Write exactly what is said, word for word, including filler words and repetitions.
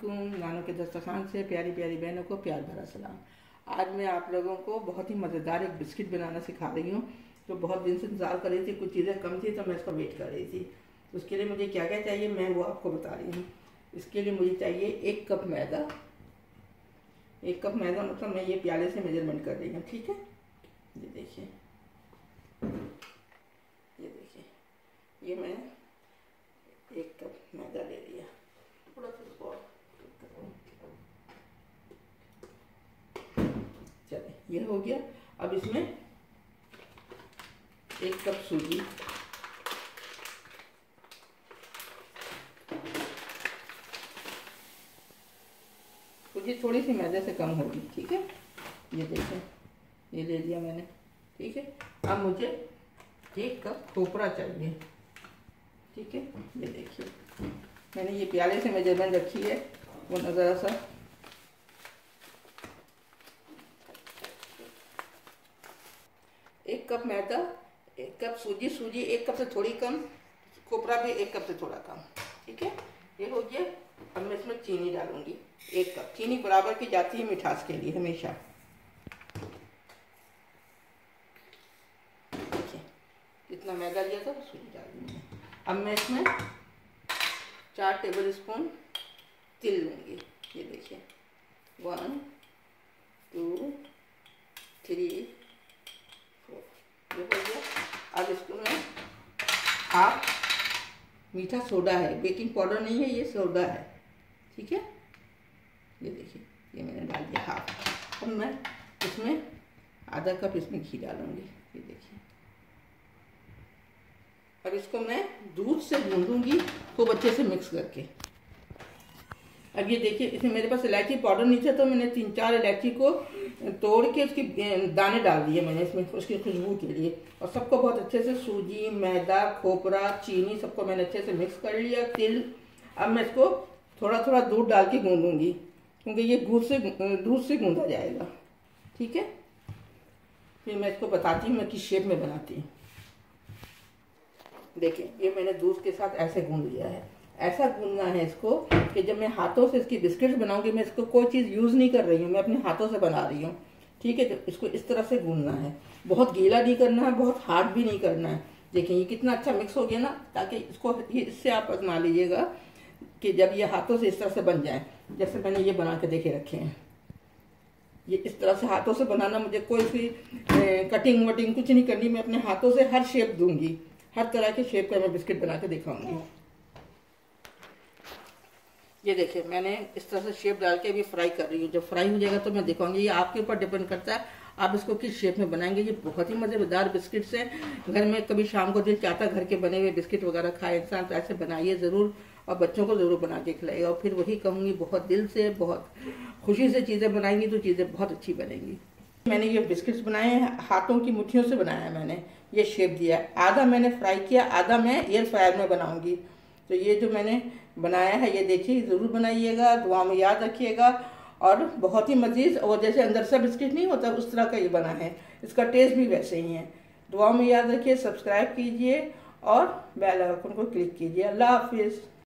अलैकुम। नानों के दस्तरखान से प्यारी प्यारी बहनों को प्यार भरा सलाम। आज मैं आप लोगों को बहुत ही मज़ेदार एक बिस्किट बनाना सिखा रही हूँ। तो बहुत दिन से इंतज़ार कर रही थी, कुछ चीज़ें कम थी तो मैं इसका वेट कर रही थी। तो उसके लिए मुझे क्या क्या चाहिए मैं वो आपको बता रही हूँ। इसके लिए मुझे चाहिए एक कप मैदा। एक कप मैदा मतलब मैं ये प्याले से मेजरमेंट कर रही हूँ, ठीक है। ये देखिए, ये देखिए, ये मैं एक कप मैदा ले लिया। थोड़ा सा इसको चलिए, ये हो गया। अब इसमें एक कप सूजी, सूजी थोड़ी सी मैदे से कम होगी, ठीक है। ये देखिए, ये ले लिया मैंने, ठीक है। अब मुझे एक कप खोपरा चाहिए, ठीक है। ये देखिए, मैंने ये प्याले से मेजरमेंट रखी है, वो नज़र सा एक कप मैदा, एक कप सूजी, सूजी एक कप से थोड़ी कम, खोपरा भी एक कप से थोड़ा कम, ठीक है। ये हो गया। अब मैं इसमें चीनी डालूंगी, एक कप। चीनी बराबर की जाती है मिठास के लिए हमेशा। देखिए, जितना मैदा लिया था सूजी डाल दूंगी। अब मैं इसमें चार टेबल स्पून तिल लूँगी। ये देखिए, वन टू थ्री फोर, ये हो गया। अब इसको मैं हाफ मीठा सोडा है, बेकिंग पाउडर नहीं है, ये सोडा है, ठीक है। ये देखिए, ये मैंने डाल दिया हाफ। अब मैं इसमें आधा कप इसमें घी डालूँगी। ये देखिए, अब इसको मैं दूध से गूंदूंगी खूब अच्छे से मिक्स करके। अब ये देखिए, इसमें मेरे पास इलायची पाउडर नहीं था तो मैंने तीन चार इलायची को तोड़ के उसकी दाने डाल दिए मैंने इसमें, उसकी खुशबू के लिए। और सबको बहुत अच्छे से सूजी, मैदा, खोपरा, चीनी सबको मैंने अच्छे से मिक्स कर लिया, तिल। अब मैं इसको थोड़ा थोड़ा दूध डाल के गूंदूंगी, क्योंकि ये दूध से दूध से गूंदा जाएगा, ठीक है। फिर मैं इसको बताती हूँ मैं किस शेप में बनाती हूँ। देखिए, ये मैंने दूध के साथ ऐसे गूंद लिया है। ऐसा गूंदना है इसको कि जब मैं हाथों से इसकी बिस्किट्स बनाऊंगी, मैं इसको कोई चीज़ यूज़ नहीं कर रही हूँ, मैं अपने हाथों से बना रही हूँ, ठीक है। तो इसको इस तरह से गूंदना है, बहुत गीला नहीं करना है, बहुत हार्ड भी नहीं करना है। देखिए, ये कितना अच्छा मिक्स हो गया ना, ताकि इसको ये इससे आप आजमा लीजिएगा कि जब ये हाथों से इस तरह से बन जाए, जैसे मैंने ये बना के देखे रखे हैं। ये इस तरह से हाथों से बनाना, मुझे कोई सी कटिंग वटिंग कुछ नहीं करनी, मैं अपने हाथों से हर शेप दूंगी, हर तरह के शेप का मैं बिस्किट बना के दिखाऊंगी। ये देखिए, मैंने इस तरह से शेप डाल के अभी फ्राई कर रही हूँ। जब फ्राई हो जाएगा तो मैं दिखाऊंगी। ये आपके ऊपर डिपेंड करता है आप इसको किस शेप में बनाएंगे। ये बहुत ही मज़ेदार बिस्किट्स हैं। घर में कभी शाम को दिल चाहता घर के बने हुए बिस्किट वगैरह खाए इंसान, तो ऐसे बनाइए ज़रूर और बच्चों को ज़रूर बना के खिलाइएगा। और फिर वही कहूँगी, बहुत दिल से, बहुत खुशी से चीज़ें बनाएंगी तो चीज़ें बहुत अच्छी बनेंगी। मैंने ये बिस्किट्स बनाए हैं, हाथों की मुट्ठियों से बनाया है मैंने, ये शेप दिया है। आधा मैंने फ्राई किया, आधा मैं एयर फ्रायर में बनाऊंगी। तो ये जो मैंने बनाया है, ये देखिए, ज़रूर बनाइएगा, दुआ में याद रखिएगा। और बहुत ही मज़ीद, और जैसे अंदर से बिस्किट नहीं होता उस तरह का ये बना है, इसका टेस्ट भी वैसे ही है। दुआ में याद रखिए, सब्सक्राइब कीजिए और बेल आइकन को क्लिक कीजिए। अल्लाह हाफिज़।